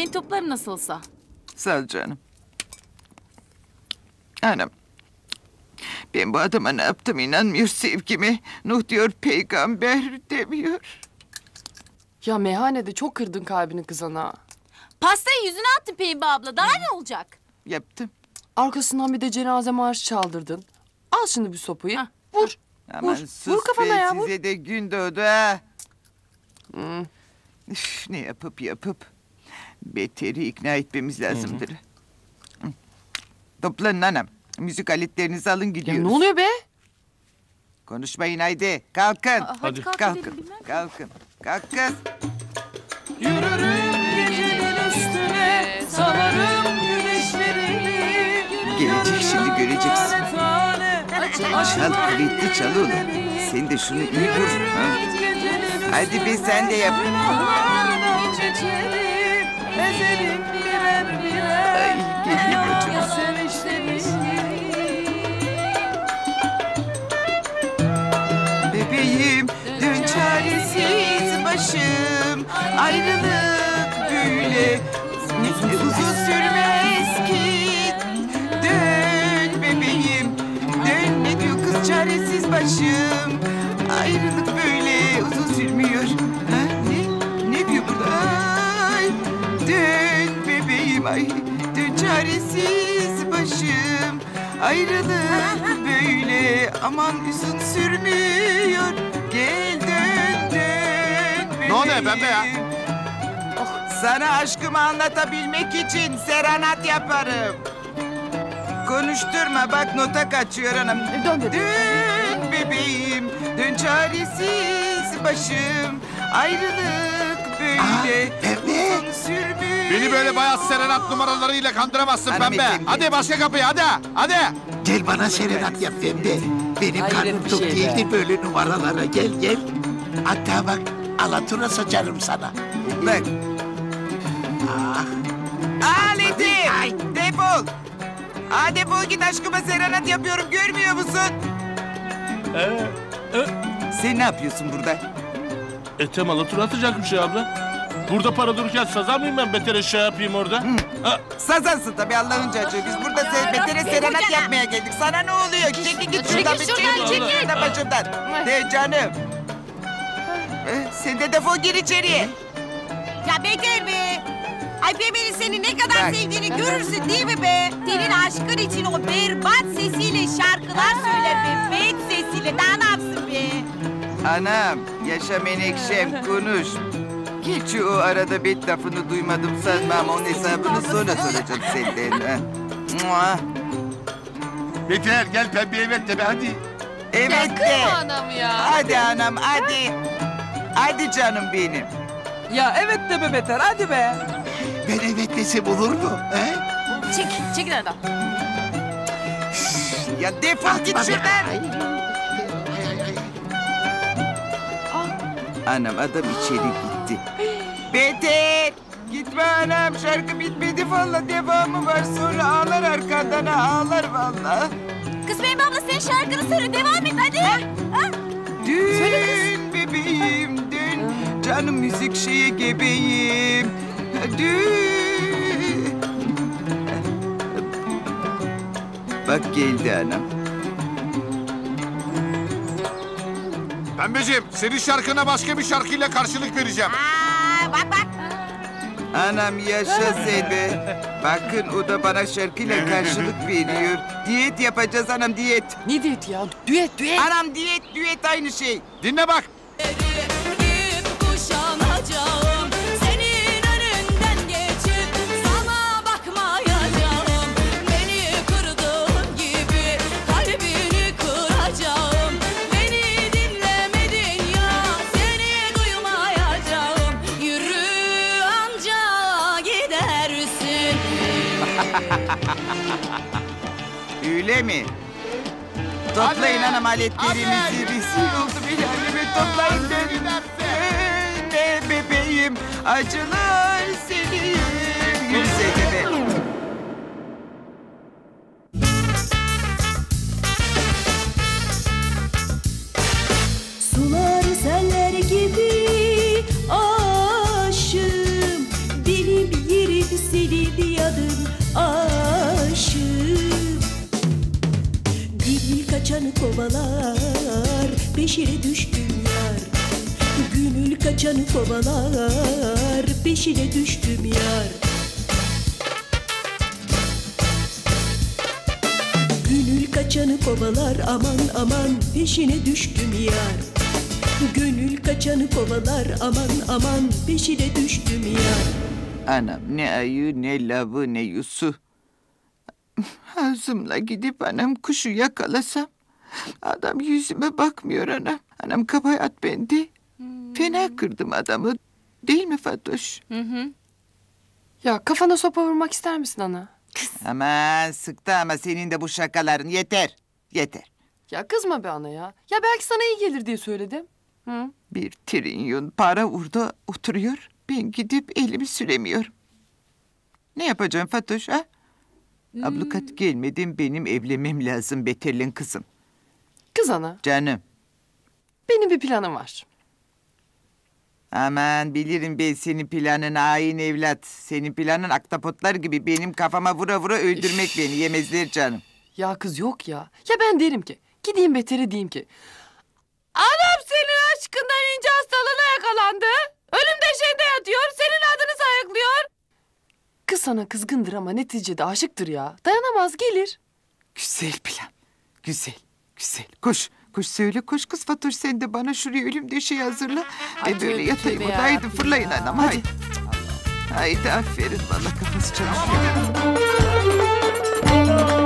Ben toplarım nasıl olsa. Sağ ol canım. Anam. Ben bu adama ne yaptım inanmıyor sevgime. Nuh diyor peygamber demiyor. Ya meyhanede çok kırdın kalbini kız ana. Pastayı yüzüne attın Pembe abla. Daha ne olacak? Yaptım. Arkasından bir de cenaze marşı çaldırdın. Al şimdi bir sopayı. Hah. Vur. Aman Vur. sus Vur kafana be, ya, vur. size de gün doğdu ha. Üf, ne yapıp Beter'i ikna etmemiz lazımdır. Hı. Toplanın anam. Müzik aletlerinizi alın Ya gidiyoruz. ne oluyor be? Konuşmayın haydi. Kalkın. Hadi kalk Kalkın. gidelim, bilmem. Kalkın. Kalk kız. Yürürüm gecenin üstüne, salarım güneşlerini. Gelecek şimdi göreceksin. Tane tane Çal kuvvetli çal oğlum. Sen de şunu iyi vur. Ha? Hadi be sen de yap. Ağlardan geçerim, ezerim birer birer. Ay geliyor Ya hocam. sevişlerimi. Bebeğim dön çaresiz başım. Ayrılık böyle uzun sürmez ki. Dön bebeğim dön ne diyor kız çaresiz başım. Ayrılık böyle uzun sürmüyor. Ha, ne diyor burada? Ay, dön bebeğim ay dön çaresiz başım. Ayrılık böyle aman uzun sürmüyor. Gel dön bebeğim. Ne oluyor pembe ya? Sana aşkımı anlatabilmek için serenat yaparım. Konuşturma bak nota kaçıyor anam. Dön bebeğim. Dön bebeğim, dön çaresiz başım. Ayrılık böyle uzun sürmüyor. Beni böyle bayat serenat numaralarıyla kandıramazsın Hanım pembe. efendi. Hadi başka kapıyı hadi. Hadi. Gel bana serenat yap Pembe. Benim Hayret karnım bir tok şey be. değildir böyle numaralara. Gel gel. Hatta bak alatura saçarım sana. Bak. Ah, Aletim, Ay. defol. Aa, defol git aşkıma serenat yapıyorum görmüyor musun? Sen ne yapıyorsun burada? Temalı tur atacakmış ya abla. Burada para dururken sazar mıyım ben betere şey yapayım orada? Ha, Sazansın tabii Allah'ın çocuğu. Biz burada betere serenat yapmaya geldik. Sana ne oluyor? Çekil git şuradan. Çekil şuradan, çekil. Şuradan başımdan. De canım. Sen de defol gir içeriye. Ya Beter be! Ay Pembe'nin seni ne kadar Bak. sevdiğini görürsün değil mi be? Senin aşkın için o berbat sesiyle şarkılar söyler be. Bet sesiyle daha ne yapsın be? Anam, yaşa menekşem konuş. Hiç o arada bet lafını duymadım sanma ama onun hesabını sonra soracağım senden. Ha. Mua. Beter gel pembeye bekle be hadi. Evet de. Anam ya. Hadi anam hadi. Hadi canım benim. Ya evet de be Beter, hadi be. ben evet desem olur mu? He? Çekil aradan. Ya defol git Atma be. şuradan. Ay, ay, ay. Anam adam içeri gitti. Beter! Gitme anam şarkı bitmedi valla devamı var sonra ağlar arkandan ağlar valla. Kız Pembe abla sen şarkını söyle. Devam et hadi. Dün bebeğim dün canım müzik şeye gebeyim. Dün. Bak geldi anam. Pembeciğim senin şarkına başka bir şarkıyla karşılık vereceğim. Aa, bak bak. Anam yaşa sen be. Bakın o da bana şarkıyla karşılık veriyor. Diyet yapacağız anam diyet. Ne diyet ya? Düet düet. Anam diyet aynı şey. Dinle bak. Kim kuşanacağım, senin önünden geçip sana bakmayacağım. Beni kırdığın gibi kalbini kıracağım. Beni dinlemedin ya, seni duymayacağım. Yürü anca gidersin. Öyle mi? Toplayın anam aletlerimizi. Rezil oldum el aleme. Toplayın dön. Ne bebeğim. Acılar seni. Gülsene be. Sular seller gibi aşığım, benim yerim kaçanı kovalar, peşine düştüm yar. Gönül kaçanı kovalar, peşine düştüm yar. Gönül kaçanı kovalar, aman aman peşine düştüm yar. Gönül kaçanı kovalar, aman aman peşine düştüm yar. Anam ne ayı ne lavı ne yusu. Ağzımla gidip anam kuşu yakalasam. Adam yüzüme bakmıyor anam. Anam kabahat bende. Fena kırdım adamı. Değil mi Fatoş? Ya kafana sopa vurmak ister misin ana? Aman sıktı ama senin de bu şakaların. Yeter. Yeter. Ya kızma be ana ya. Ya belki sana iyi gelir diye söyledim. Hı? Bir trilyon para orada oturuyor. Ben gidip elimi süremiyorum. Ne yapacağım Fatoş ha? Ablukat gelmeden benim evlenmem lazım Beter'le kızım. Kız ana, Canım. benim bir planım var. Aman bilirim ben senin planın hain evlat. Senin planın aktapotlar gibi benim kafama vura vura öldürmek beni yemezler canım. Ya kız yok ya. Ya ben derim ki, gideyim Beter'e diyeyim ki... Anam senin aşkından ince hastalığına yakalandı. Ölüm döşeğinde yatıyor, senin adını sayıklıyor. Kız sana kızgındır ama neticede aşıktır ya. Dayanamaz gelir. Güzel plan. Güzel. Güzel. Koş. Koş söyle koş kız Fatoş sen de bana şuraya ölüm döşeği hazırla. Ben böyle tövbe yatayım. tövbe Haydi yarabbim fırlayın ya. anam Hadi. haydi. Haydi aferin valla kafası çalışıyor.